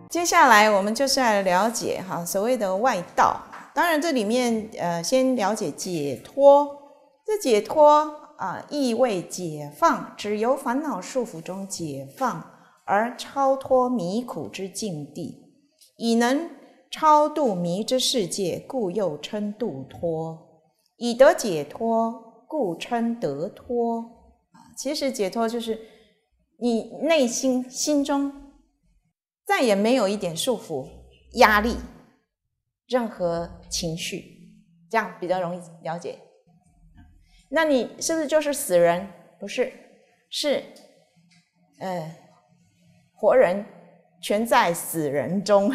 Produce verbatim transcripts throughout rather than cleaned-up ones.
接下来我们就是来了解哈所谓的外道。当然这里面呃先了解解脱。这解脱啊，意味解放，只由烦恼束缚中解放，而超脱迷苦之境地，以能超度迷之世界，故又称度脱。以得解脱，故称得脱。啊，其实解脱就是你内心心中再也没有一点束缚、压力、任何情绪，这样比较容易了解。那你是不是就是死人？不是，是呃活人全在死人中。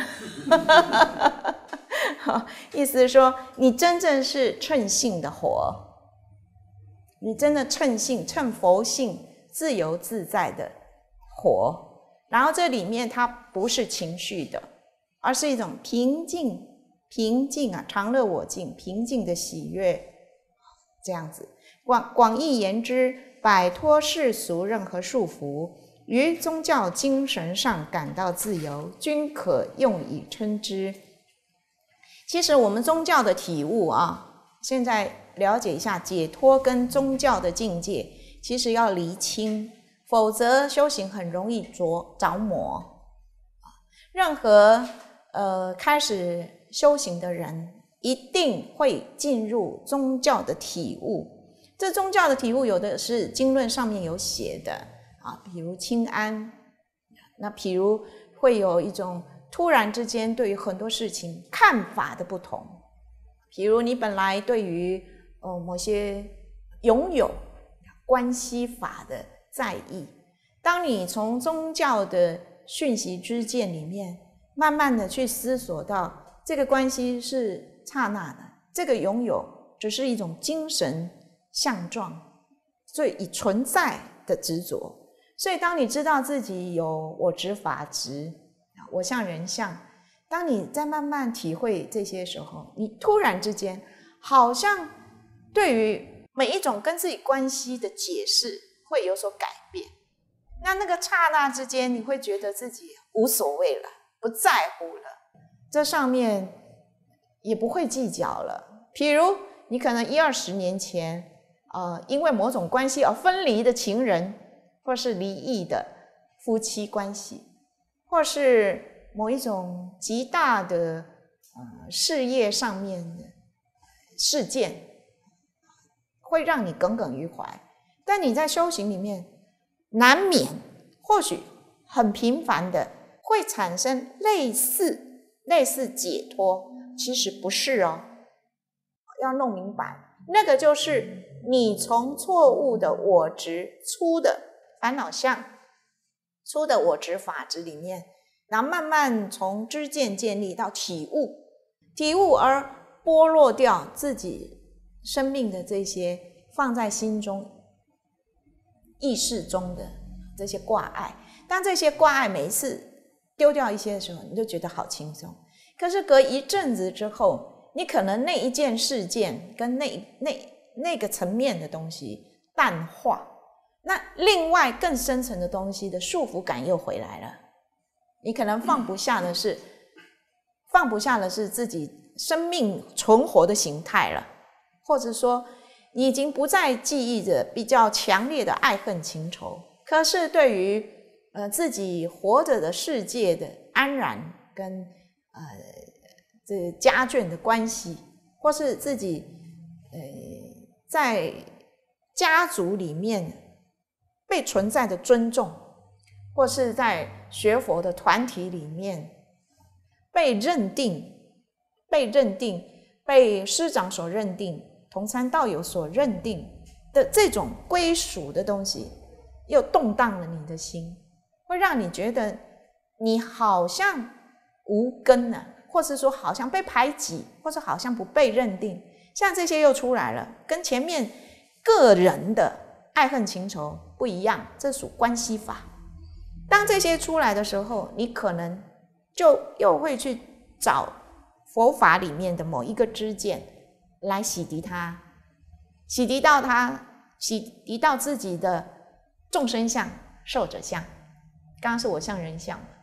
意思是说你真正是乘性的活，你真的乘性乘佛性自由自在的活，然后这里面它不是情绪的，而是一种平静平静啊，常乐我净，平静的喜悦，这样子。广广义言之，摆脱世俗任何束缚，于宗教精神上感到自由，均可用以称之。其实我们宗教的体悟啊，现在了解一下解脱跟宗教的境界，其实要厘清，否则修行很容易着着魔。任何呃开始修行的人，一定会进入宗教的体悟。这宗教的体悟有的是经论上面有写的啊，比如清安，那比如会有一种突然之间对于很多事情看法的不同，比如你本来对于呃某些拥有关系法的在意，当你从宗教的讯息知见里面慢慢的去思索到这个关系是刹那的，这个拥有只是一种精神相状，所以以存在的执着。所以当你知道自己有我执法执，我相人相，当你在慢慢体会这些时候，你突然之间好像对于每一种跟自己关系的解释会有所改变。那那个刹那之间，你会觉得自己无所谓了，不在乎了，这上面也不会计较了。比如你可能一二十年前呃，因为某种关系而分离的情人，或是离异的夫妻关系，或是某一种极大的呃事业上面的事件，会让你耿耿于怀。但你在修行里面难免或许很频繁的会产生类似类似解脱，其实不是哦，要弄明白，那个就是你从错误的我执粗的烦恼相粗的我执法执里面，然后慢慢从知见建立到体悟，体悟而剥落掉自己生命的这些放在心中意识中的这些挂碍。当这些挂碍每一次丢掉一些的时候，你就觉得好轻松。可是隔一阵子之后，你可能那一件事件跟那那那个层面的东西淡化，那另外更深层的东西的束缚感又回来了。你可能放不下的是放不下的是自己生命存活的形态了，或者说你已经不再记忆着比较强烈的爱恨情仇，可是对于呃自己活着的世界的安然跟呃这家眷的关系，或是自己呃在家族里面被存在的尊重，或是在学佛的团体里面被认定被认定被师长所认定，同参道友所认定的这种归属的东西，又动荡了你的心，会让你觉得你好像无根啊，或是说好像被排挤，或者好像不被认定，像这些又出来了，跟前面个人的爱恨情仇不一样，这属关系法。当这些出来的时候，你可能就又会去找佛法里面的某一个知见来洗涤它，洗涤到它，洗涤到自己的众生相、寿者相。刚刚是我相人相，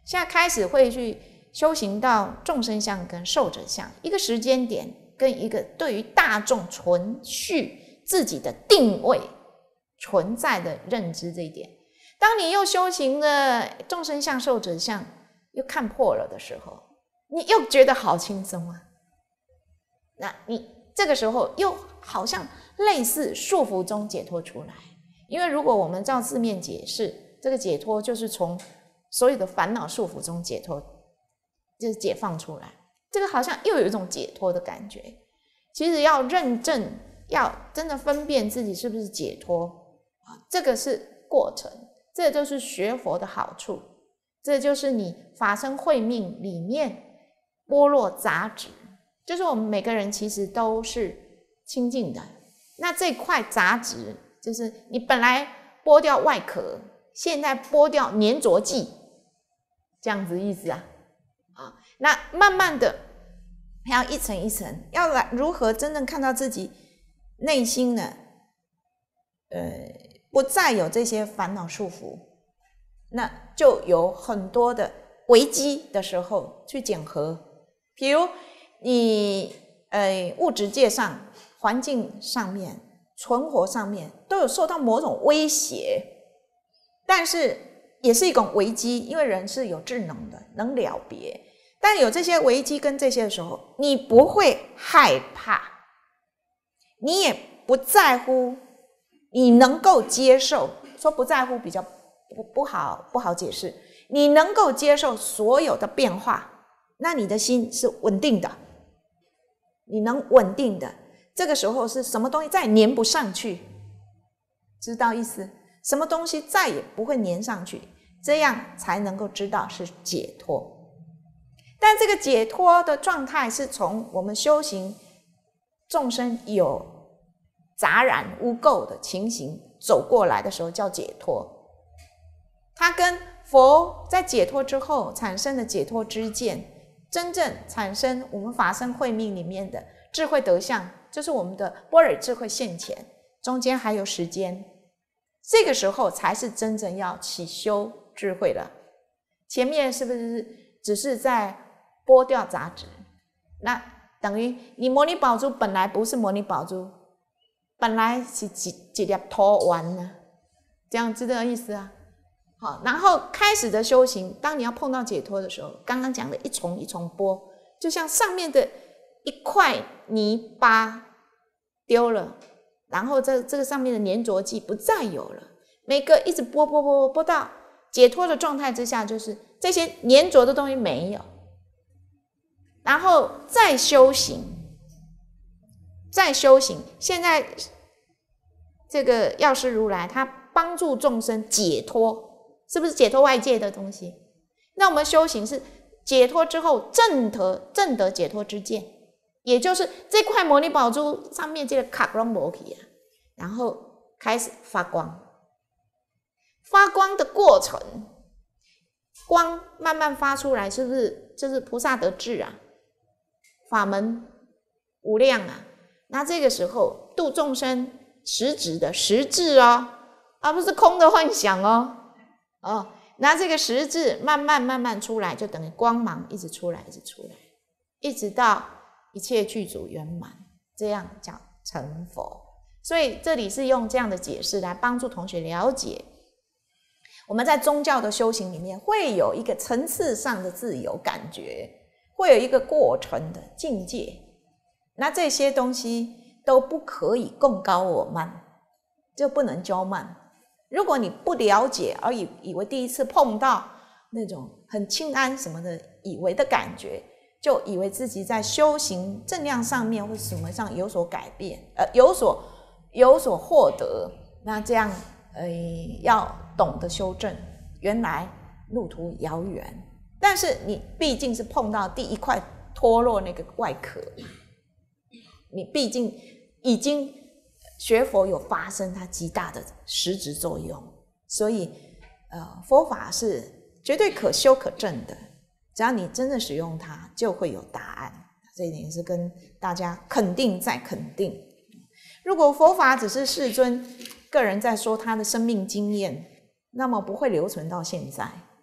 现在开始会去修行到众生相跟寿者相，一个时间点跟一个对于大众存续自己的定位存在的认知这一点。当你又修行了众生相寿者相又看破了的时候，你又觉得好轻松啊，那你这个时候又好像类似束缚中解脱出来。因为如果我们照字面解释，这个解脱就是从所有的烦恼束缚中解脱，就是解放出来，这个好像又有一种解脱的感觉。其实要认证，要真的分辨自己是不是解脱啊，这个是过程，这就是学佛的好处，这就是你法身慧命里面剥落杂质，就是我们每个人其实都是清净的，那这块杂质就是你本来剥掉外壳，现在剥掉粘着剂，这样子意思啊。啊，那慢慢的要一层一层，要来如何真正看到自己内心呢？呃，不再有这些烦恼束缚，那就有很多的危机的时候去检核。比如你呃物质界上、环境上面、存活上面都有受到某种威胁，但是也是一种危机，因为人是有智能的，能了别。但有这些危机跟这些的时候，你不会害怕，你也不在乎，你能够接受。说不在乎比较不不好不好解释，你能够接受所有的变化，那你的心是稳定的，你能稳定的，这个时候是什么东西再也粘不上去，知道意思？什么东西再也不会粘上去，这样才能够知道是解脱。但这个解脱的状态是从我们修行众生有杂染污垢的情形走过来的时候叫解脱。它跟佛在解脱之后产生的解脱知见，真正产生我们法身慧命里面的智慧德相，就是我们的般若智慧现前，中间还有时间，这个时候才是真正要起修智慧了。前面是不是只是在剥掉杂质？那等于你摩尼宝珠本来不是摩尼宝珠，本来是一一粒土丸呢，这样知道意思啊？好，然后开始的修行，当你要碰到解脱的时候，刚刚讲的一重一重剥，就像上面的一块泥巴丢了，然后这这个上面的粘着剂不再有了，每个一直剥剥剥剥到解脱的状态之下，就是这些粘着的东西没有，然后再修行，再修行。现在这个药师如来他帮助众生解脱，是不是解脱外界的东西？那我们修行是解脱之后证得证得解脱之见，也就是这块摩尼宝珠上面这个卡都没去啊，然后开始发光。发光的过程，光慢慢发出来，是不是就是菩萨得智啊？法门无量啊！那这个时候度众生实质的实质哦，而不是空的幻想哦。哦，那这个实质慢慢慢慢出来，就等于光芒一直出来，一直出来，一直到一切具足圆满，这样叫成佛。所以这里是用这样的解释来帮助同学了解，我们在宗教的修行里面会有一个层次上的自由感觉，会有一个过程的境界，那这些东西都不可以共高我慢，就不能骄慢。如果你不了解而以以为第一次碰到那种很清安什么的以为的感觉，就以为自己在修行正量上面或什么上有所改变，呃，有所有所获得，那这样呃要懂得修正，原来路途遥远。但是你毕竟是碰到第一块脱落那个外壳，你毕竟已经学佛有发生它极大的实质作用，所以呃佛法是绝对可修可证的，只要你真的使用它就会有答案。这一点是跟大家肯定再肯定。如果佛法只是世尊个人在说他的生命经验，那么不会留存到现在。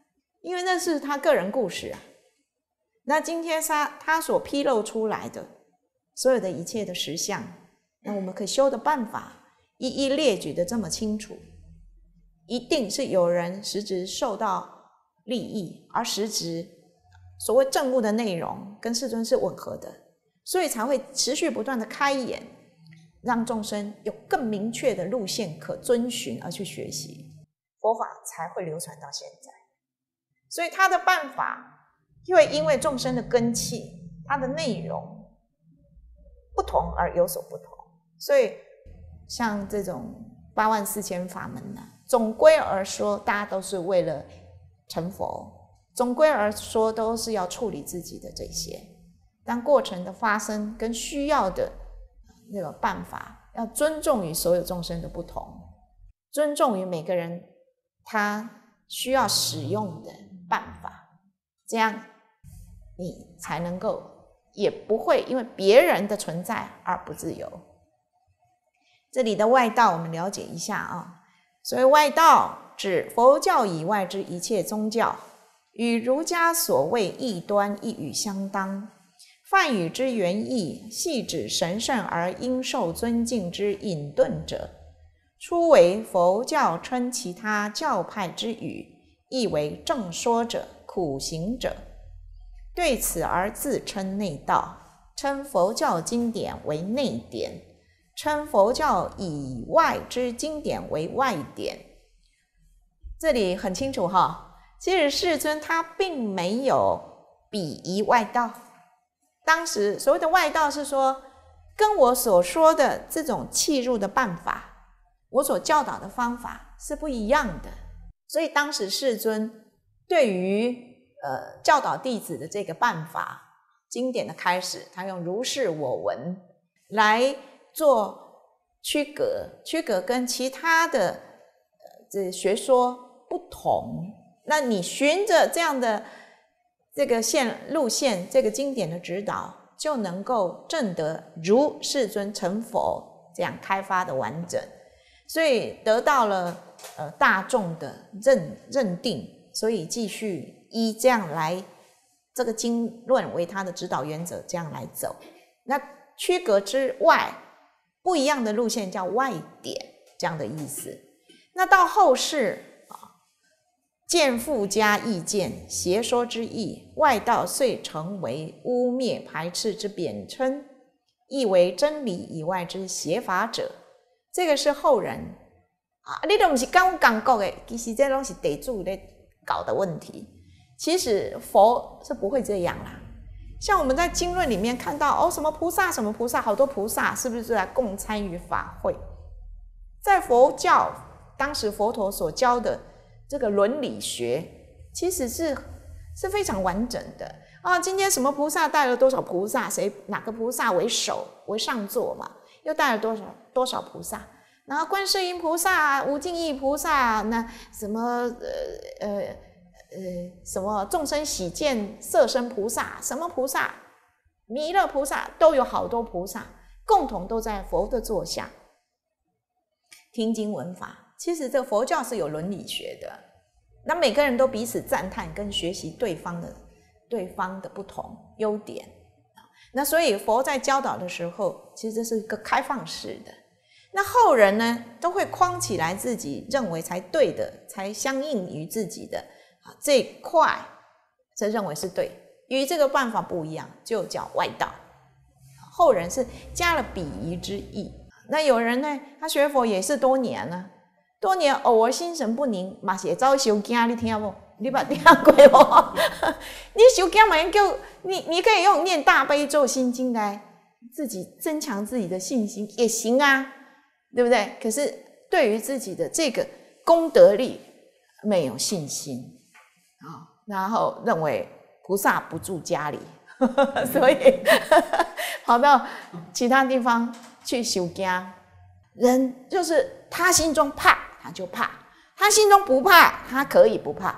因为那是他个人故事啊。那今天他他所披露出来的所有的一切的实相，那我们可以修的办法一一列举的这么清楚，一定是有人实质受到利益，而实质所谓证悟的内容跟世尊是吻合的，所以才会持续不断的开演，让众生有更明确的路线可遵循而去学习，佛法才会流传到现在。所以他的办法会因为众生的根器，它的内容不同而有所不同。所以像这种八万四千法门呢、啊，总归而说大家都是为了成佛，总归而说都是要处理自己的这些，但过程的发生跟需要的那个办法要尊重于所有众生的不同，尊重于每个人他需要使用的办法，这样你才能够也不会因为别人的存在而不自由。这里的外道我们了解一下啊，所谓外道指佛教以外之一切宗教，与儒家所谓异端一语相当，梵语之原意系指神圣而应受尊敬之隐遁者，初为佛教称其他教派之语，亦为正说者、苦行者，对此而自称内道，称佛教经典为内典，称佛教以外之经典为外典。这里很清楚哈，其实世尊他并没有鄙夷外道。当时所谓的外道是说，跟我所说的这种契入的办法，我所教导的方法是不一样的。所以当时世尊对于呃教导弟子的这个办法，经典的开始，他用如是我闻来做区隔，区隔跟其他的呃这学说不同。那你循着这样的这个线路线，这个经典的指导，就能够证得如世尊成佛这样开发的完整，所以得到了呃大众的认认定，所以继续依这样来这个经论为他的指导原则，这样来走。那区隔之外不一样的路线叫外典，这样的意思。那到后世见附加意见，邪说之意，外道遂成为污蔑排斥之贬称，亦为真理以外之邪法者。这个是后人啊，你都不是跟我讲过的，其实这都是地主在搞的问题。其实佛是不会这样啦。像我们在经论里面看到哦，什么菩萨什么菩萨，好多菩萨是不是来共参与法会？在佛教当时佛陀所教的这个伦理学其实是是非常完整的啊。今天什么菩萨带了多少菩萨，谁哪个菩萨为首为上座嘛，又带了多少多少菩萨，然后观世音菩萨、无尽意菩萨，那什么呃呃呃什么众生喜见色身菩萨，什么菩萨弥勒菩萨，都有好多菩萨共同都在佛的座下听经闻法。其实这个佛教是有伦理学的，那每个人都彼此赞叹跟学习对方的对方的不同优点。那所以佛在教导的时候，其实这是一个开放式的。那后人呢，都会框起来自己认为才对的，才相应于自己的啊这一块，这认为是对，与这个办法不一样，就叫外道。后人是加了鄙夷之意。那有人呢，他学佛也是多年了。多年偶尔心神不宁，嘛是会走受惊，你听无？你捌听过无？你受惊嘛，叫你你可以用念大悲咒心经来自己增强自己的信心也行啊，对不对？可是对于自己的这个功德力没有信心啊，然后认为菩萨不住家里，所以跑到其他地方去受惊。人就是他心中怕他就怕，他心中不怕他可以不怕。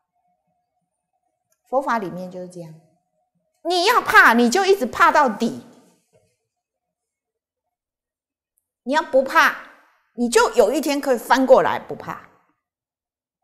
佛法里面就是这样，你要怕你就一直怕到底，你要不怕你就有一天可以翻过来不怕。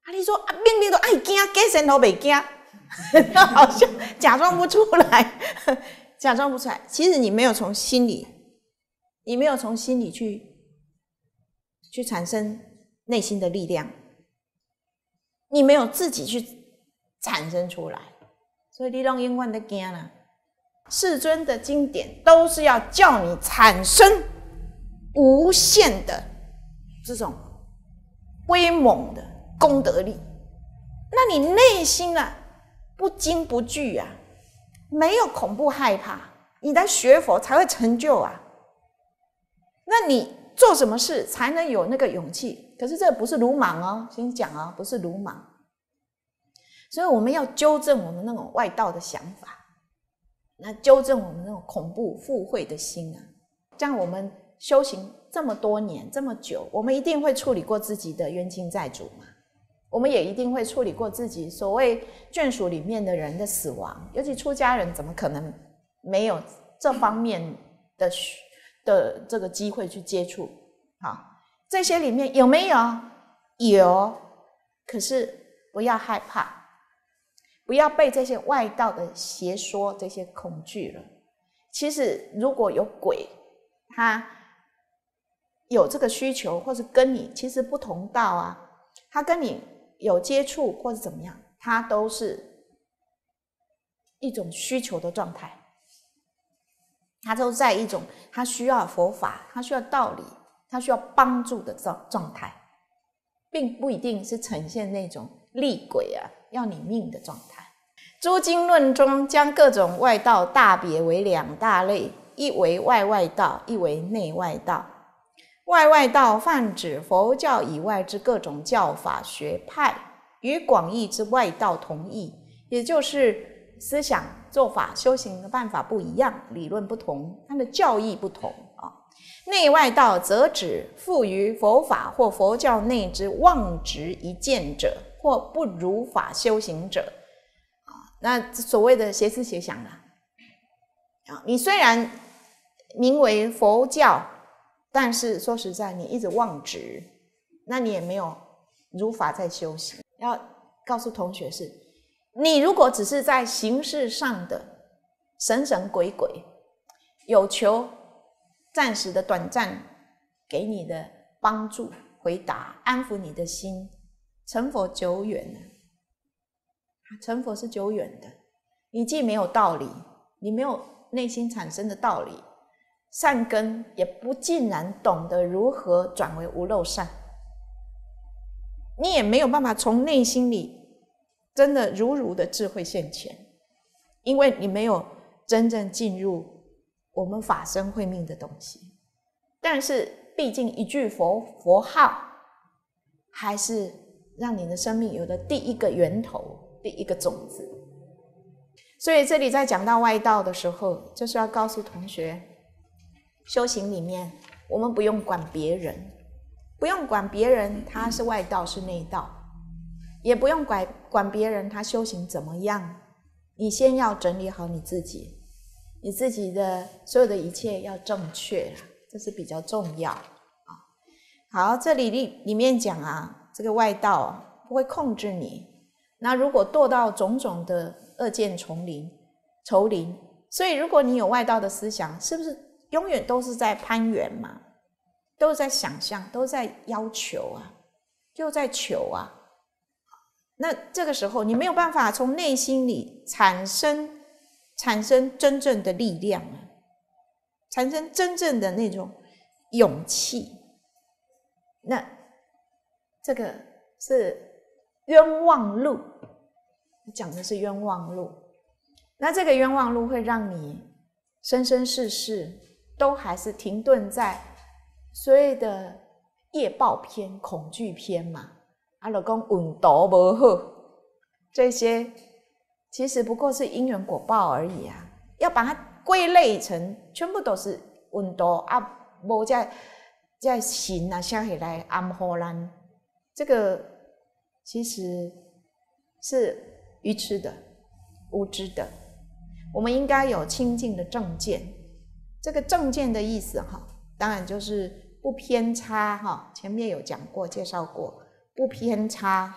啊，你说啊，命令都爱惊，假神都袂惊，好像假装不出来，假装不出来。其实你没有从心里，你没有从心里去去产生内心的力量，你没有自己去产生出来，所以你拢永远在惊啦。世尊的经典都是要叫你产生无限的这种威猛的功德力，那你内心啊不惊不惧啊，没有恐怖害怕，你在学佛才会成就啊。那你做什么事才能有那个勇气？可是这不是鲁莽哦，先讲哦，不是鲁莽。所以我们要纠正我们那种外道的想法，那纠正我们那种恐怖附会的心啊。这样我们修行这么多年这么久，我们一定会处理过自己的冤亲债主嘛，我们也一定会处理过自己所谓眷属里面的人的死亡，尤其出家人怎么可能没有这方面的的这个机会去接触？好，这些里面有没有？有，可是不要害怕，不要被这些外道的邪说这些恐惧了。其实如果有鬼，他有这个需求，或是跟你其实不同道啊，他跟你有接触或是怎么样，他都是一种需求的状态，他都在一种他需要佛法，他需要道理，他需要帮助的状态，并不一定是呈现那种厉鬼啊要你命的状态。诸经论中将各种外道大别为两大类，一为外外道，一为内外道。外外道泛指佛教以外之各种教法学派，与广义之外道同义，也就是思想做法修行的办法不一样，理论不同，它的教义不同啊。内外道则指附于佛法或佛教内之妄执一见者，或不如法修行者。那所谓的邪思邪想啦，你虽然名为佛教，但是说实在你一直妄执，那你也没有如法在修行。要告诉同学是，你如果只是在形式上的神神鬼鬼，有求暂时的短暂给你的帮助回答，安抚你的心，成佛久远了。成佛是久远的，你既没有道理，你没有内心产生的道理，善根也不尽然懂得如何转为无漏善，你也没有办法从内心里真的如如的智慧现前，因为你没有真正进入我们法身慧命的东西。但是毕竟一句佛佛号还是让你的生命有了第一个源头，第一个种子。所以这里在讲到外道的时候，就是要告诉同学，修行里面我们不用管别人，不用管别人他是外道是内道，也不用管管别人他修行怎么样，你先要整理好你自己，你自己的所有的一切要正确，这是比较重要。好，这里里面讲啊，这个外道啊不会控制你，那如果堕到种种的恶见丛林丛林，所以如果你有外道的思想，是不是永远都是在攀缘嘛，都是在想象，都是在要求啊，就在求啊。那这个时候你没有办法从内心里产生产生真正的力量啊，产生真正的那种勇气，那这个是冤枉路，讲的是冤枉路。那这个冤枉路会让你生生世世都还是停顿在所谓的业报篇、恐惧篇嘛，啊，就讲运道不好，这些其实不过是因缘果报而已啊。要把它归类成全部都是运道啊，无在在神啊下起来安抚咱，这个其实是愚痴的、无知的。我们应该有清净的正见，这个正见的意思哈，当然就是不偏差哈。前面有讲过、介绍过，不偏差，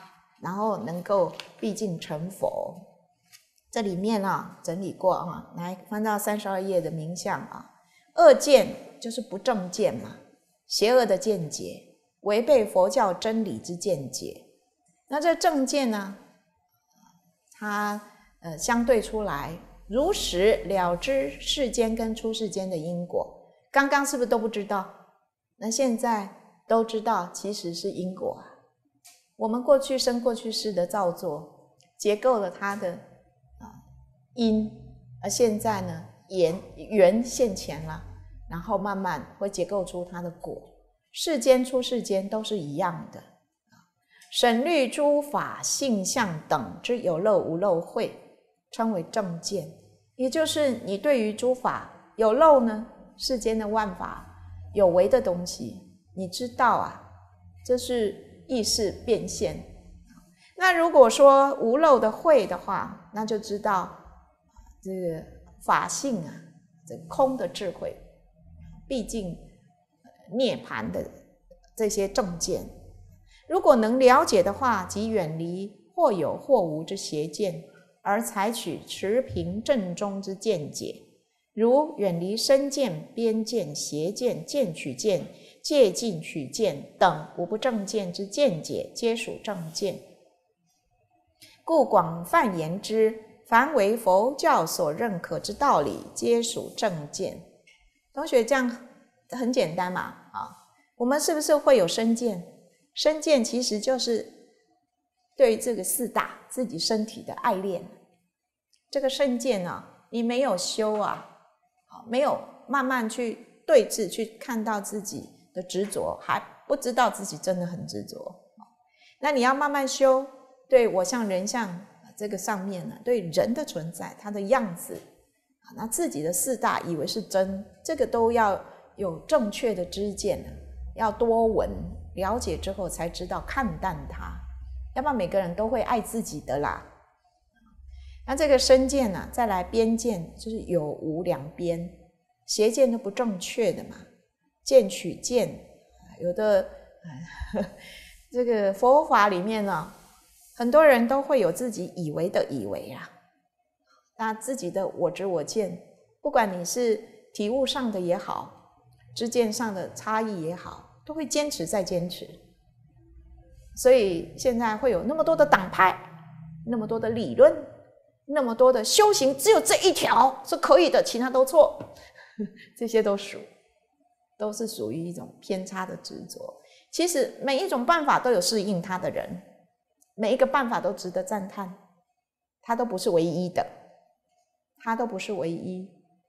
然后能够毕竟成佛。这里面啊整理过啊，来翻到三十二页的名相啊，恶见就是不正见嘛，邪恶的见解，违背佛教真理之见解。那这正见呢，它呃相对出来，如实了知世间跟出世间的因果。刚刚是不是都不知道？那现在都知道，其实是因果啊。我们过去生过去世的造作，结构了它的因，而现在呢缘缘现前了，然后慢慢会结构出它的果。世间出世间都是一样的。审虑诸法性相等之有漏无漏慧，称为正见。也就是你对于诸法有漏呢，世间的万法有为的东西，你知道啊，这是意识变现。那如果说无漏的慧的话，那就知道这个法性啊，这空的智慧，毕竟涅槃的这些正见，如果能了解的话，即远离或有或无之邪见，而采取持平正中之见解，如远离身见、边见、邪见、见取见、戒禁取见等无不正见之见解，皆属正见。故广泛言之，凡为佛教所认可之道理，皆属正见。同学，这样很简单嘛？啊，我们是不是会有身见？身见其实就是对这个四大自己身体的爱恋。这个身见啊，你没有修啊，没有慢慢去对治，去看到自己的执着，还不知道自己真的很执着。那你要慢慢修，对我相人相这个上面呢，对人的存在，它的样子，那自己的四大以为是真，这个都要有正确的知见，要多闻了解之后才知道看淡它，要不然每个人都会爱自己的啦。那这个身见呢、啊，再来边见，就是有无两边，邪见都不正确的嘛，见取见，有的这个佛法里面呢、啊，很多人都会有自己以为的以为啊，那自己的我执我见，不管你是体悟上的也好，知见上的差异也好，都会坚持再坚持。所以现在会有那么多的党派，那么多的理论，那么多的修行，只有这一条是可以的，其他都错，这些都属都是属于一种偏差的执着。其实每一种办法都有适应它的人，每一个办法都值得赞叹，它都不是唯一的，它都不是唯一，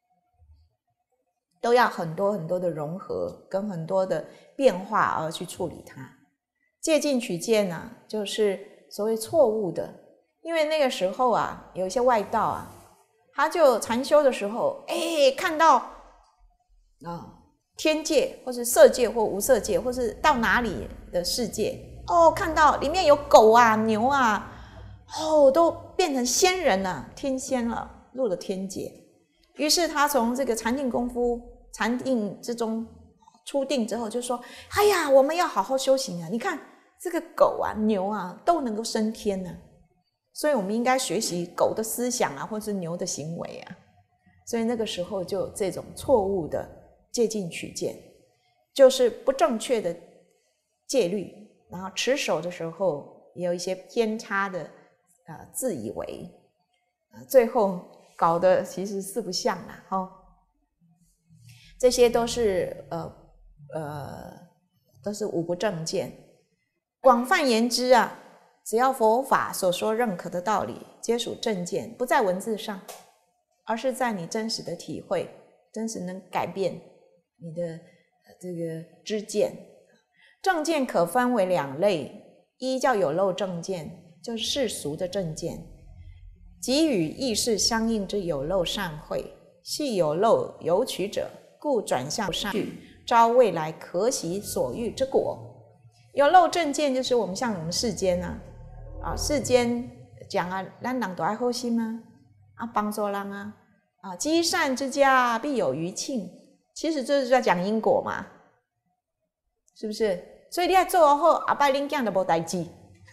都要很多很多的融合跟很多的变化而去处理它。戒禁取见呢、啊，就是所谓错误的，因为那个时候啊，有一些外道啊，他就禅修的时候，哎，看到啊天界或是色界或无色界，或是到哪里的世界，哦，看到里面有狗啊、牛啊，哦，都变成仙人了，天仙了，入了天界。于是他从这个禅定功夫、禅定之中出定之后，就说：“哎呀，我们要好好修行啊！你看这个狗啊、牛啊都能够升天呢、啊，所以我们应该学习狗的思想啊，或是牛的行为啊。”所以那个时候就有这种错误的戒禁取见，就是不正确的戒律，然后持守的时候也有一些偏差的呃自以为，呃、最后搞得其实四不像啦，哦，这些都是呃呃都是五不正见。广泛言之啊，只要佛法所说认可的道理，皆属正见，不在文字上，而是在你真实的体会，真实能改变你的这个知见。正见可分为两类，一叫有漏正见，就是世俗的正见，即与意识相应之有漏善慧，系有漏有取者，故转向善去，招未来可喜所欲之果。有漏正见就是我们像我们世间啊，啊世间讲啊，咱人都爱好心啊，啊帮助人啊，啊积善之家必有余庆，其实这是在讲因果嘛，是不是？所以你要做好，后摆恁囝就无代志，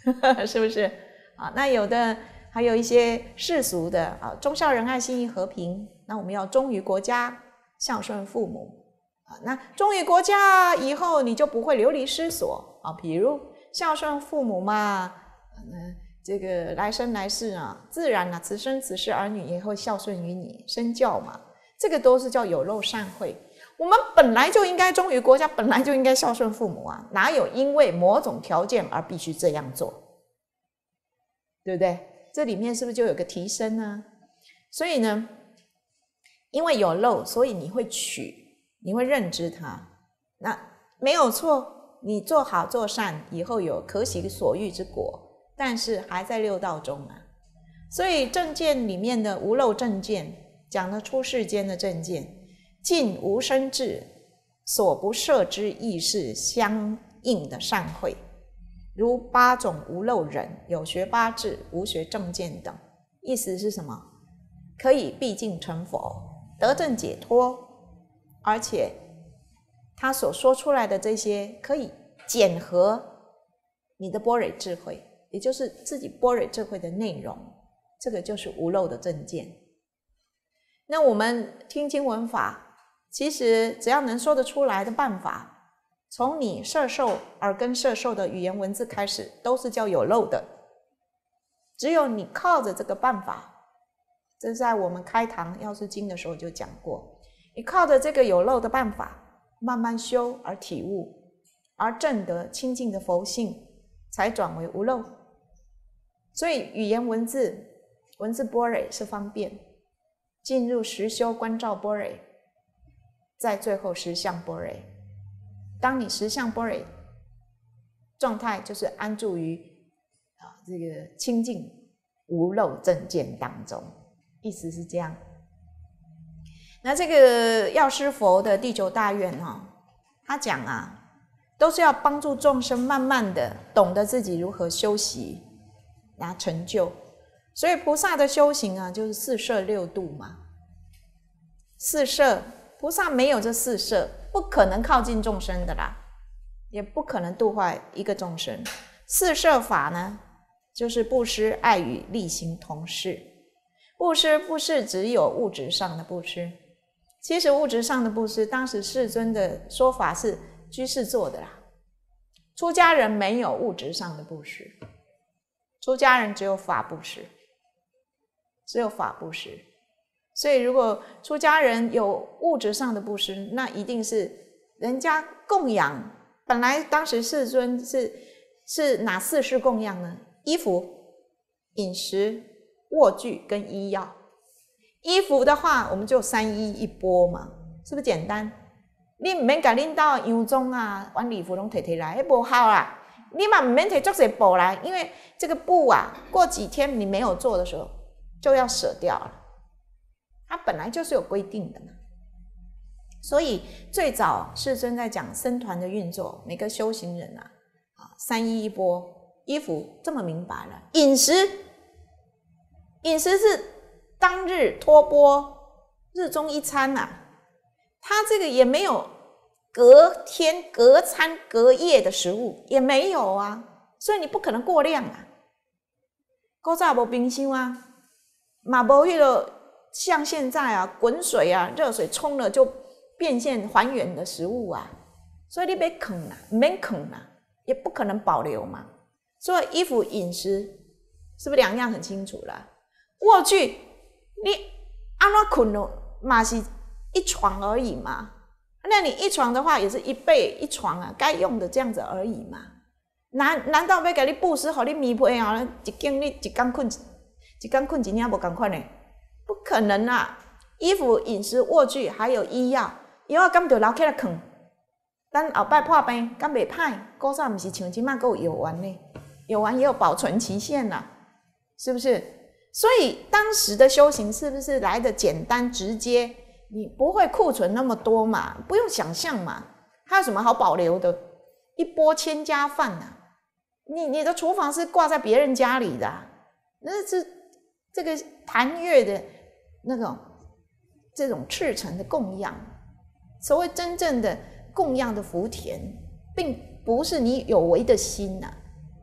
是不是啊？那有的还有一些世俗的啊，忠孝仁爱信义和平，那我们要忠于国家，孝顺父母啊。那忠于国家以后，你就不会流离失所啊。比如孝顺父母嘛，嗯，这个来生来世啊，自然啊，此生此世儿女也会孝顺于你，身教嘛，这个都是叫有漏善慧。我们本来就应该忠于国家，本来就应该孝顺父母啊，哪有因为某种条件而必须这样做？对不对？这里面是不是就有个提升呢？所以呢，因为有漏，所以你会取，你会认知它，那没有错，你做好做善以后有可喜所欲之果，但是还在六道中啊。所以正见里面的无漏正见讲得出世间的正见，尽无生智，所不摄之意是相应的善慧，如八种无漏忍，有学八智，无学正见等。意思是什么？可以毕竟成佛，得正解脱，而且他所说出来的这些可以检核你的般若智慧，也就是自己般若智慧的内容，这个就是无漏的正见。那我们听经闻法，其实只要能说得出来的办法，从你摄受耳根摄受的语言文字开始，都是叫有漏的。只有你靠着这个办法，这在我们开堂药师经的时候就讲过，你靠着这个有漏的办法慢慢修而体悟，而证得清净的佛性，才转为无漏。所以语言文字文字般若是方便，进入实修观照般若，在最后实相般若。当你实相般若状态，就是安住于啊这个清净无漏正见当中，意思是这样。那这个药师佛的第九大愿哈、哦，他讲啊，都是要帮助众生慢慢的懂得自己如何修习，然后成就。所以菩萨的修行啊，就是四摄六度嘛。四摄，菩萨没有这四摄，不可能靠近众生的啦，也不可能度化一个众生。四摄法呢，就是布施、爱语、利行、同事。布施不是只有物质上的布施，其实物质上的布施，当时世尊的说法是居士做的啦。出家人没有物质上的布施，出家人只有法布施，只有法布施。所以如果出家人有物质上的布施，那一定是人家供养。本来当时世尊是是哪四事供养呢？衣服、饮食、卧具跟医药。衣服的话，我们就三衣一钵嘛，是不是简单？你唔免甲恁到洋装啊、晚礼服拢摕摕来，那不好啦。你嘛唔免摕足侪布来，因为这个布啊，过几天你没有做的时候就要舍掉了。它本来就是有规定的嘛。所以最早世尊在讲僧团的运作，每个修行人啊，啊三衣一钵，衣服这么明白了。饮食，饮食是当日托钵，日中一餐啊，它这个也没有隔天、隔餐、隔夜的食物，也没有啊，所以你不可能过量啊。古早无冰箱啊，嘛无迄个像现在啊，滚水啊、热水冲了就变现还原的食物啊，所以你别啃啦，免啃啦，也不可能保留嘛。所以衣服、饮食是不是两样很清楚啦？卧具，你安怎困了嘛是一床而已嘛，那你一床的话也是一被一床啊，该用的这样子而已嘛。难难道要给你布施，给你棉被啊？一天你一天困一天困一领无同款呢？不可能啊！衣服、饮食、卧具还有医药，药敢就留起来藏，等后摆破病敢袂歹？古早不是像现在还有药丸呢？药丸也有保存期限啦，是不是？所以当时的修行是不是来得简单直接？你不会库存那么多嘛，不用想象嘛，还有什么好保留的？一钵千家饭啊，你你的厨房是挂在别人家里的、啊，那是这个坛月的那种这种赤诚的供养。所谓真正的供养的福田，并不是你有为的心啊，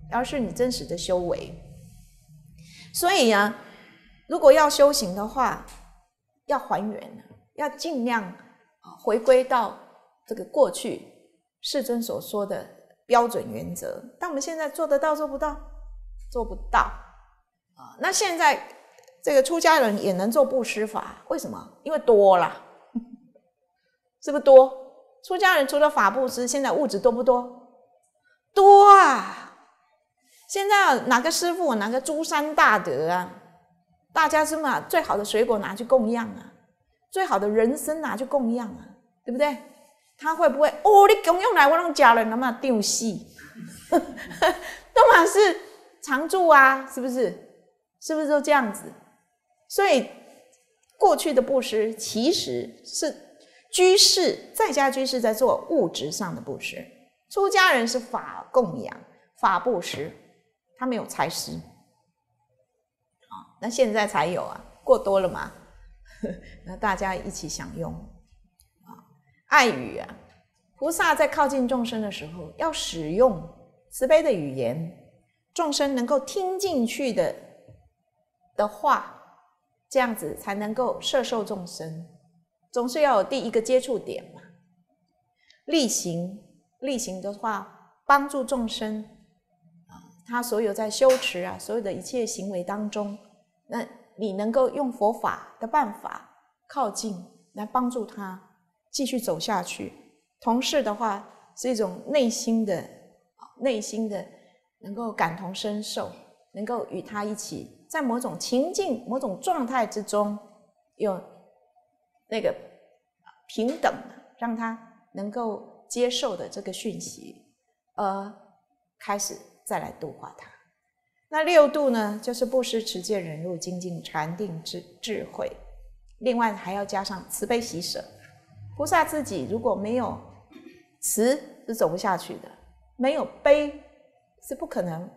而是你真实的修为。所以啊，如果要修行的话，要还原，要尽量回归到这个过去世尊所说的标准原则。但我们现在做得到做不到？做不到啊！那现在这个出家人也能做布施法，为什么？因为多了，是不是多？出家人除了法布施，现在物质多不多？多啊！现在哪个师父哪个诸山大德啊，大家是嘛最好的水果拿去供养啊，最好的人参拿去供养啊，对不对？他会不会哦？你供养来我让家人那么丢戏，都嘛是常住啊，是不是？是不是都这样子？所以过去的布施其实是居士在家居士在做物质上的布施，出家人是法供养、法布施，他没有财施。那现在才有啊，过多了嘛，那大家一起享用。爱语啊，菩萨在靠近众生的时候，要使用慈悲的语言，众生能够听进去的的话，这样子才能够摄受众生。总是要有第一个接触点嘛。力行，力行的话，帮助众生啊，他所有在修持啊，所有的一切行为当中，那你能够用佛法的办法靠近，来帮助他继续走下去。同时的话，是一种内心的、内心的能够感同身受，能够与他一起，在某种情境、某种状态之中，有那个平等的，让他能够接受的这个讯息，而开始再来度化他。那六度呢，就是布施、持戒、忍辱、精进、禅定、智智慧，另外还要加上慈悲喜舍。菩萨自己如果没有慈，是走不下去的；没有悲，是不可能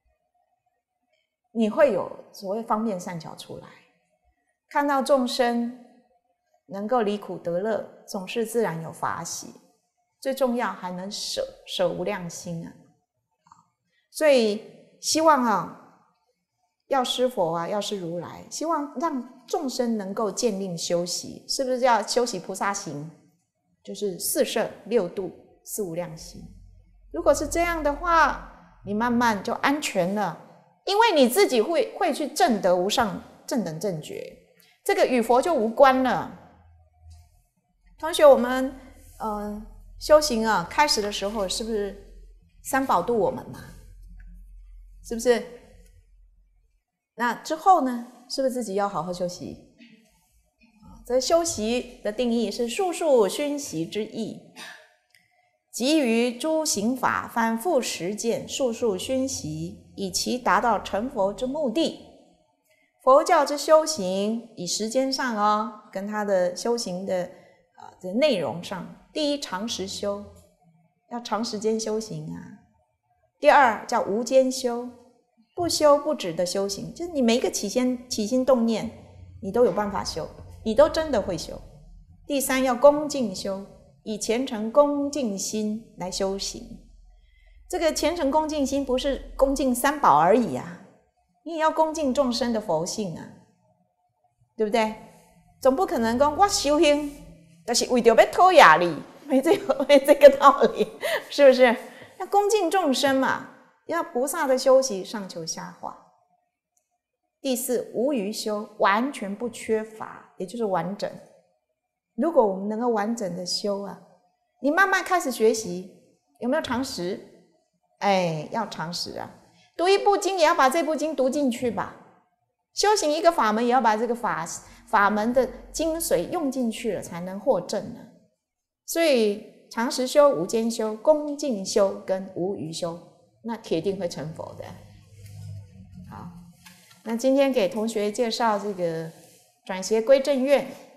你会有所谓方便善巧出来。看到众生能够离苦得乐，总是自然有法喜。最重要还能舍，舍无量心啊！所以希望啊，药师佛啊，药师如来，希望让众生能够渐令修习，是不是要修习菩萨行？就是四摄、六度、四无量心。如果是这样的话，你慢慢就安全了，因为你自己会会去证得无上正等正觉，这个与佛就无关了。同学，我们呃修行啊，开始的时候是不是三宝度我们嘛？是不是？那之后呢？是不是自己要好好休息？这修习的定义是数数熏习之意，基于诸行法反复实践，数数熏习，以其达到成佛之目的。佛教之修行，以时间上哦，跟他的修行的呃的内容上，第一长时修，要长时间修行啊。第二叫无间修，不修不止的修行，就是你每一个起心起心动念，你都有办法修，你都真的会修。第三要恭敬修，以虔诚恭敬心来修行。这个虔诚恭敬心不是恭敬三宝而已啊，你也要恭敬众生的佛性啊，对不对？总不可能说我修行就是为了要讨雅力，没这个没这个道理，是不是？要恭敬众生嘛，要菩萨的修习上求下化。第四，无余修，完全不缺乏，也就是完整。如果我们能够完整的修啊，你慢慢开始学习，有没有常识？哎，要常识啊！读一部经也要把这部经读进去吧。修行一个法门也要把这个法法门的精髓用进去了，才能获证呢。所以常识修、无间修、恭敬修跟无余修，那铁定会成佛的。好，那今天给同学介绍这个转学归正愿。